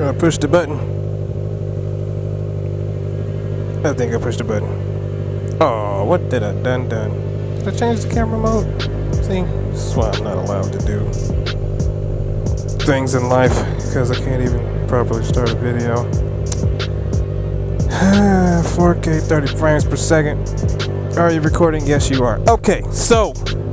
I push the button. I think I pushed the button. Oh, what did I done? Did I change the camera mode? See, this is why I'm not allowed to do things in life, because I can't even properly start a video. 4K 30 frames per second. Are you recording? Yes, you are. Okay, so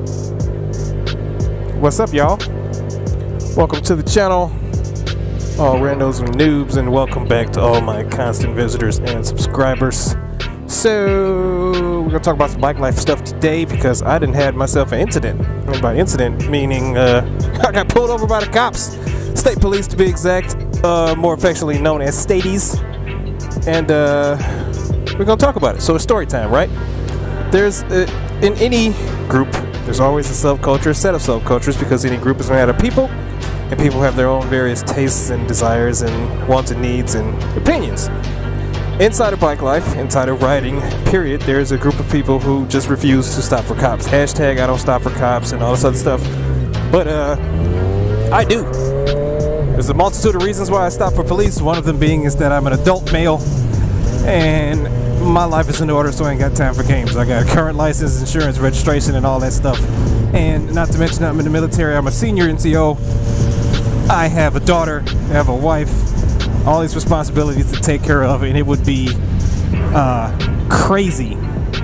what's up, y'all? Welcome to the channel, all randos and noobs, and welcome back to all my constant visitors and subscribers. So we're gonna talk about some bike life stuff today because I didn't had myself an incident. And by incident, meaning I got pulled over by the cops, state police to be exact, more affectionately known as Staties. And we're gonna talk about it. So it's story time, right? There's in any group, there's always a subculture, a set of subcultures, because any group is made of people, and people have their own various tastes and desires and wants and needs and opinions. Inside of bike life, inside of riding, period, there's a group of people who just refuse to stop for cops. Hashtag I don't stop for cops and all this other stuff. But I do. There's a multitude of reasons why I stop for police. One of them being is that I'm an adult male and my life is in order, so I ain't got time for games. I got a current license, insurance, registration, and all that stuff. And not to mention I'm in the military. I'm a senior NCO. I have a daughter, I have a wife, all these responsibilities to take care of, and it would be crazy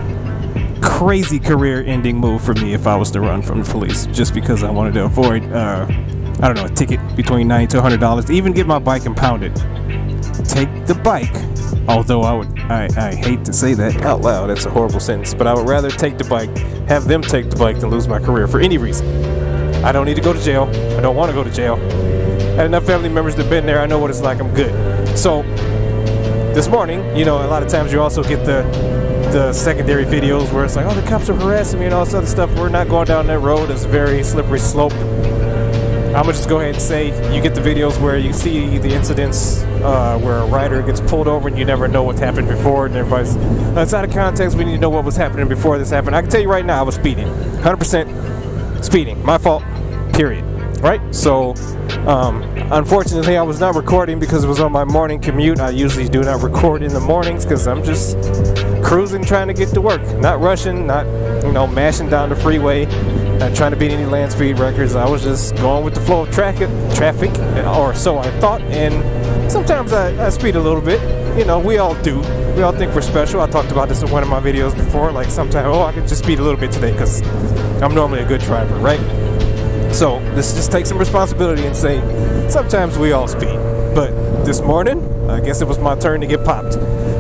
career-ending move for me if I was to run from the police, just because I wanted to avoid, I don't know, a ticket between $90 to $100 to even get my bike impounded. Take the bike, although I hate to say that out loud, that's a horrible sentence, but I would rather take the bike, have them take the bike, than lose my career for any reason. I don't need to go to jail. I don't want to go to jail. I had enough family members that have been there. I know what it's like. I'm good. So this morning, you know, a lot of times you also get the secondary videos where it's like, oh, the cops are harassing me and all this other stuff. We're not going down that road. It's a very slippery slope. I'm gonna just go ahead and say you get the videos where you see the incidents where a rider gets pulled over and you never know what's happened before, and everybody's it's out of context. We need to know what was happening before this happened. I can tell you right now, I was speeding, 100% speeding. My fault. Period. Right? So unfortunately I was not recording because it was on my morning commute. I usually do not record in the mornings because I'm just cruising, trying to get to work, not rushing, not, you know, mashing down the freeway, not trying to beat any land speed records. I was just going with the flow of traffic, or so I thought. And sometimes I speed a little bit. You know, we all do. We all think we're special. I talked about this in one of my videos before. Like sometimes, oh, I can just speed a little bit today because I'm normally a good driver, right? So let's just take some responsibility and say sometimes we all speed. But this morning, I guess it was my turn to get popped.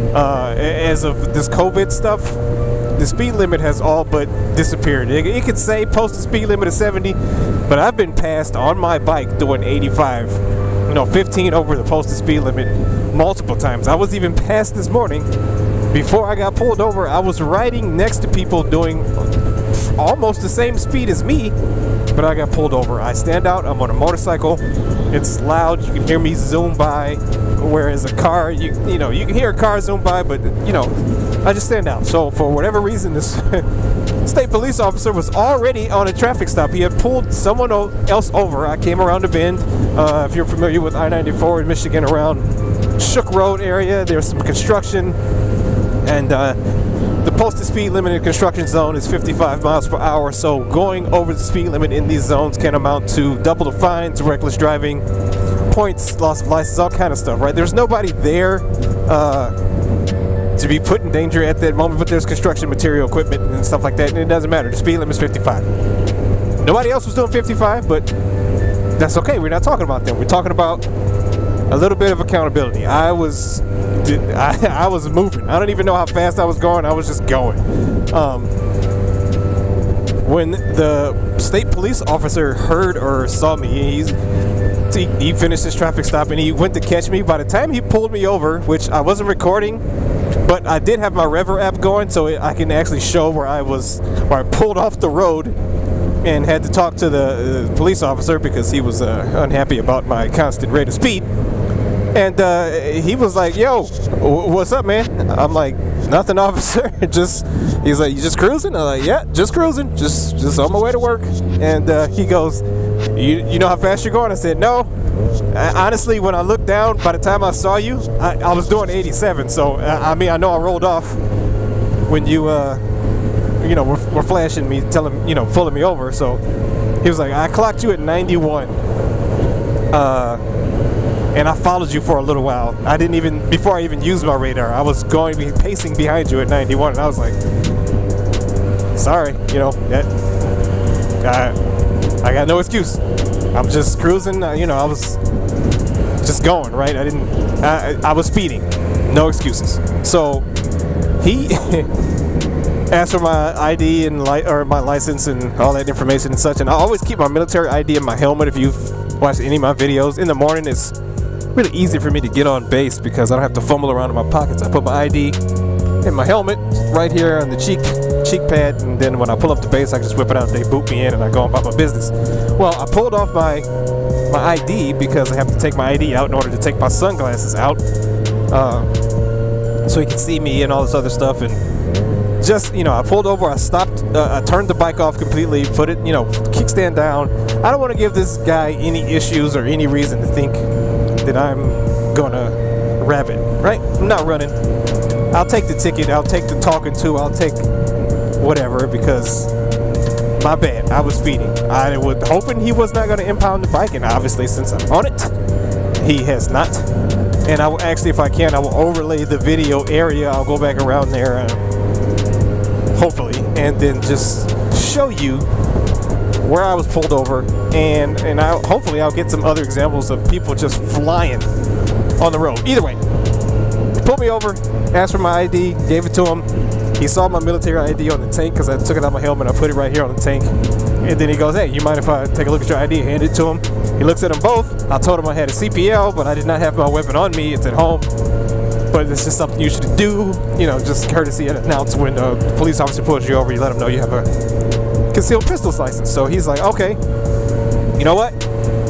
As of this COVID stuff, the speed limit has all but disappeared. It could say posted speed limit of 70, but I've been passed on my bike doing 85, you know, 15 over the posted speed limit multiple times. I was even passed this morning. Before I got pulled over, I was riding next to people doing almost the same speed as me, but I got pulled over. I stand out, I'm on a motorcycle, it's loud, you can hear me zoom by, whereas a car, you know, you can hear a car zoom by, but, you know, I just stand out. So for whatever reason, this state police officer was already on a traffic stop. He had pulled someone else over. I came around the bend. If you're familiar with I-94 in Michigan, around Shook Road area, there's some construction, and the posted speed limit in construction zone is 55 miles per hour, so going over the speed limit in these zones can amount to double the fines, reckless driving, points, loss of license, all kind of stuff, right? There's nobody there to be put in danger at that moment, but there's construction material, equipment, and stuff like that, and it doesn't matter. The speed limit is 55. Nobody else was doing 55, but that's okay. We're not talking about them. We're talking about a little bit of accountability. I was moving. I don't even know how fast I was going. I was just going. When the state police officer heard or saw me, he finished his traffic stop and he went to catch me. By the time he pulled me over, which I wasn't recording, but I did have my Rever app going, so I can actually show where I pulled off the road and had to talk to the police officer because he was unhappy about my constant rate of speed. And he was like, yo, what's up, man? I'm like, nothing, officer. He's like, you just cruising? I'm like, yeah, just cruising, just on my way to work. And he goes, you know how fast you're going? I said, no. Honestly, when I looked down, by the time I saw you, I was doing 87. So I mean, I know I rolled off when you were flashing me, telling, pulling me over. So he was like, I clocked you at 91. And I followed you for a little while. I didn't even, before I even used my radar, I was pacing behind you at 91, and I was like, sorry, I got no excuse. I'm just cruising, I was just going, right? I was speeding, no excuses. So he asked for my ID and my license and all that information and such, and I always keep my military ID in my helmet. If you've watched any of my videos, in the morning it's really easy for me to get on base because I don't have to fumble around in my pockets. I put my ID in my helmet right here on the cheek pad, and then when I pull up to base, I can just whip it out. They boot me in, and I go about my business. Well, I pulled off my ID because I have to take my ID out in order to take my sunglasses out, so he can see me and all this other stuff. And just I pulled over, I stopped, I turned the bike off completely, put it, kickstand down. I don't want to give this guy any issues or any reason to think that I'm gonna rabbit, right? I'm not running. I'll take the ticket, I'll take the talking to, I'll take whatever, because my bad, I was speeding. I was hoping he was not gonna impound the bike, and obviously since I'm on it, he has not. And I will actually, if I can, I will overlay the video area. I'll go back around there, hopefully, and then just show you where I was pulled over, and hopefully I'll get some other examples of people just flying on the road. Either way, he pulled me over, asked for my ID, gave it to him. He saw my military ID on the tank because I took it out of my helmet, I put it right here on the tank, and then he goes, hey, you mind if I take a look at your ID? Hand it to him. He looks at them both. I told him I had a CPL, but I did not have my weapon on me. It's at home, but it's just something you should do, just courtesy and announce when a police officer pulls you over. You let them know you have a concealed pistols license. So he's like, okay, you know what?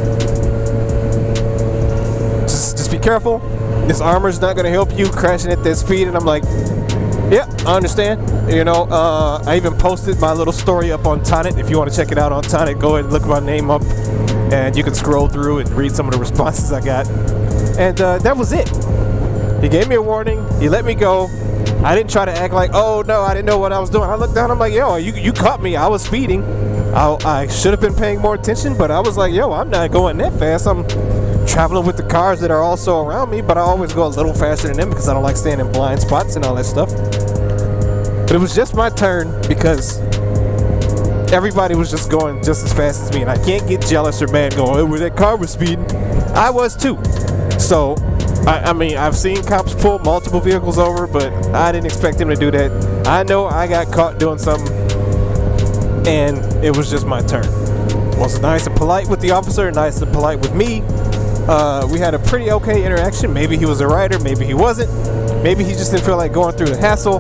Just be careful. This armor's not gonna help you crashing at that speed. And I'm like, yeah, I understand. I even posted my little story up on Tonnet. If you want to check it out on Tonnet, go ahead and look my name up, and you can scroll through and read some of the responses I got. And that was it. He gave me a warning. He let me go. I didn't try to act like, oh no, I didn't know what I was doing. I looked down, I'm like, yo, you caught me. I was speeding. I should have been paying more attention, but I was like, yo, I'm not going that fast. I'm traveling with the cars that are also around me, but I always go a little faster than them because I don't like staying in blind spots and all that stuff. But it was just my turn because everybody was just going just as fast as me, and I can't get jealous or mad going, oh, where that car was speeding. I was too. So I mean, I've seen cops pull multiple vehicles over, but I didn't expect him to do that. I know I got caught doing something, and it was just my turn. Was nice and polite with the officer, nice and polite with me. We had a pretty okay interaction. Maybe he was a rider, maybe he wasn't. Maybe he just didn't feel like going through the hassle.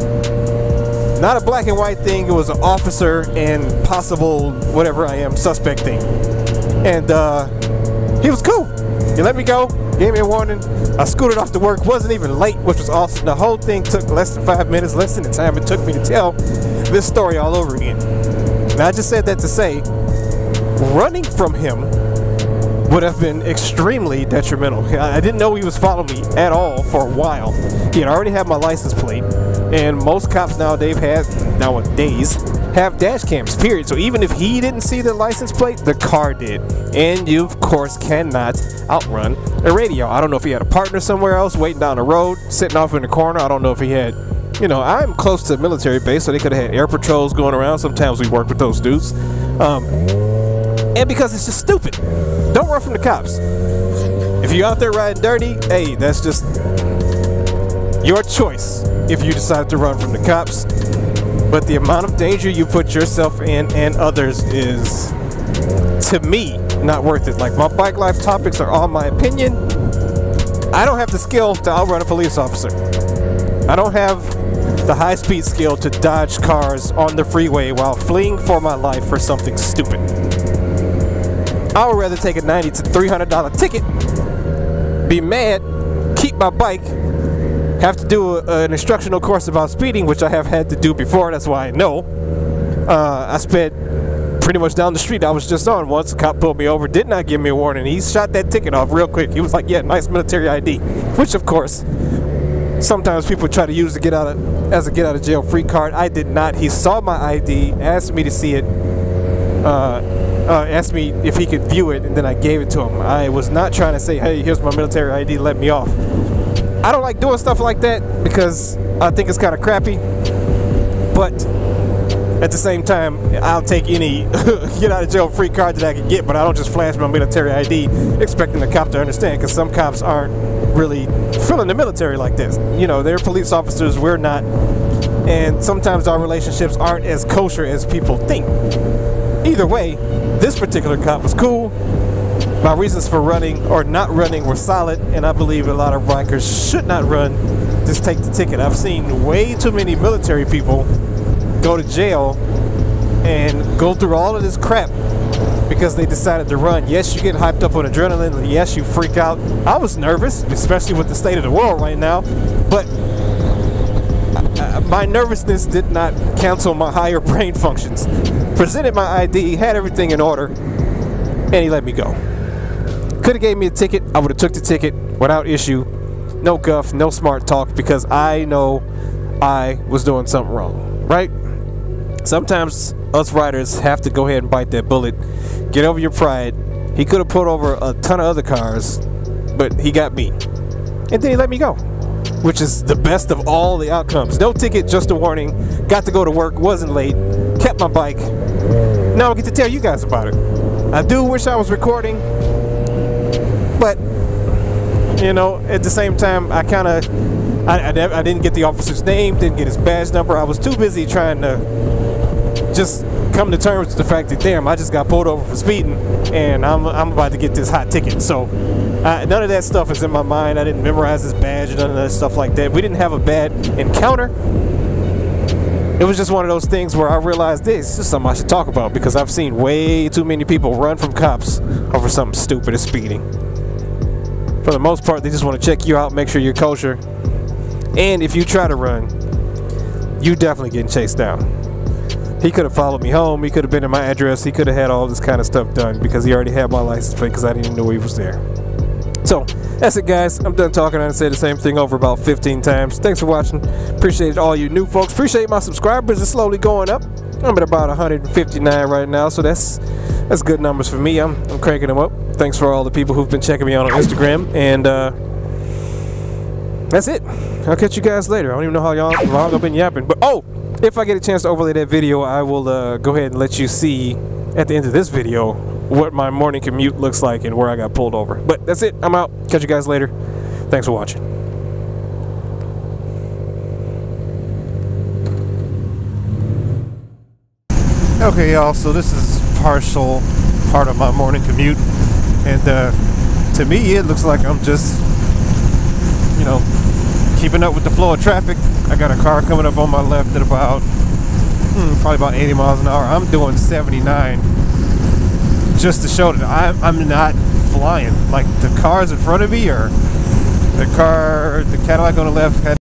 Not a black and white thing, it was an officer and possible whatever I am suspect thing. And he was cool. He let me go, gave me a warning. I scooted off to work, wasn't even late, which was awesome. The whole thing took less than 5 minutes, less than the time it took me to tell this story all over again. Now I just said that to say, running from him would have been extremely detrimental. I didn't know he was following me at all for a while. He had already had my license plate, and most cops nowadays have dash cams, period. So even if he didn't see the license plate, the car did. And you, of course, cannot outrun a radio. I don't know if he had a partner somewhere else waiting down the road, sitting off in the corner. I don't know if he had, I'm close to a military base, so they could have had air patrols going around. Sometimes we work with those dudes. And because it's just stupid. Don't run from the cops. If you're out there riding dirty, hey, that's just your choice if you decide to run from the cops. But the amount of danger you put yourself in and others is, to me, not worth it. Like, my bike life topics are all my opinion. I don't have the skill to outrun a police officer. I don't have the high-speed skill to dodge cars on the freeway while fleeing for my life for something stupid. I would rather take a $90 to $300 ticket, be mad, keep my bike, have to do an instructional course about speeding, which I have had to do before, that's why I know. I spent pretty much down the street I was just on. Once a cop pulled me over, did not give me a warning. He shot that ticket off real quick. He was like, yeah, nice military ID, which of course sometimes people try to use to get out of as a get out of jail free card. I did not. He saw my ID, asked me to see it, asked me if he could view it, and then I gave it to him. I was not trying to say, hey, here's my military ID, let me off. I don't like doing stuff like that because I think it's kind of crappy, but at the same time, I'll take any get out of jail free card that I can get, but I don't just flash my military ID expecting the cop to understand, because some cops aren't really feeling the military like this. You know, they're police officers, we're not, and sometimes our relationships aren't as kosher as people think. Either way, this particular cop was cool. My reasons for running or not running were solid, and I believe a lot of bikers should not run, just take the ticket. I've seen way too many military people go to jail and go through all of this crap because they decided to run. Yes, you get hyped up on adrenaline. Yes, you freak out. I was nervous, especially with the state of the world right now, but my nervousness did not cancel my higher brain functions. Presented my ID, had everything in order, and he let me go. Could have gave me a ticket. I would have took the ticket without issue. No guff, no smart talk, because I know I was doing something wrong, right? Sometimes us riders have to go ahead and bite that bullet. Get over your pride. He could have pulled over a ton of other cars, but he got me. And then he let me go, which is the best of all the outcomes. No ticket, just a warning. Got to go to work, wasn't late, kept my bike. Now I get to tell you guys about it. I do wish I was recording, but you know, at the same time, I kind of, I didn't get the officer's name, didn't get his badge number. I was too busy trying to just come to terms with the fact that, damn, I just got pulled over for speeding, and I'm about to get this hot ticket. So none of that stuff is in my mind. I didn't memorize his badge or none of that stuff like that. We didn't have a bad encounter. It was just one of those things where I realized this is something I should talk about, because I've seen way too many people run from cops over something stupid as speeding. For the most part, they just want to check you out, make sure you're kosher. And if you try to run, you definitely getting chased down. He could have followed me home. He could have been in my address. He could have had all this kind of stuff done because he already had my license plate, because I didn't even know he was there. So that's it, guys. I'm done talking. I say the same thing over about 15 times. Thanks for watching. Appreciate all you new folks. Appreciate my subscribers. It's slowly going up. I'm at about 159 right now, so that's good numbers for me. I'm cranking them up. Thanks for all the people who've been checking me out on Instagram, and that's it. I'll catch you guys later. I don't even know how long I've been yapping, but oh, if I get a chance to overlay that video, I will go ahead and let you see at the end of this video what my morning commute looks like and where I got pulled over. But that's it. I'm out. Catch you guys later. Thanks for watching. Okay, y'all, so this is partial part of my morning commute, and to me it looks like I'm just, you know, keeping up with the flow of traffic. I got a car coming up on my left at about probably about 80 miles an hour. I'm doing 79 just to show that I'm not flying. Like, the cars in front of me, or the Cadillac on the left had